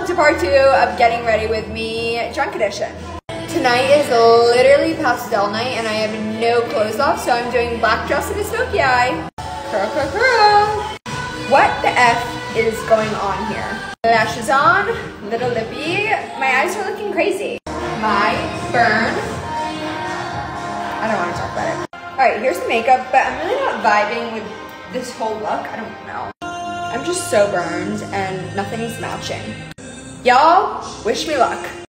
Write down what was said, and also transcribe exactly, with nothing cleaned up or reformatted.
welcome to part two of Getting Ready With Me, Drunk Edition. Tonight is literally pastel night and I have no clothes off, so I'm doing black dress and a smoky eye. Curl, curl, curl. What the F is going on here? Lashes on, little lippy. My eyes are looking crazy. My burn. I don't want to talk about it. All right, here's the makeup, but I'm really not vibing with this whole look. I don't know. I'm just so burned and nothing's matching. Y'all, wish me luck.